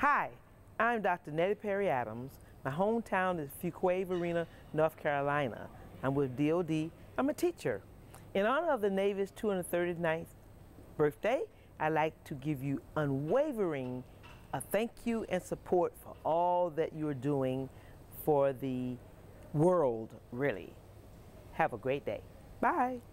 Hi, I'm Dr. Nettie Perry Adams. My hometown is Fuquay-Varina, North Carolina. I'm with DOD. I'm a teacher. In honor of the Navy's 239th birthday, I'd like to give you unwavering thank you and support for all that you're doing for the world, really. Have a great day. Bye.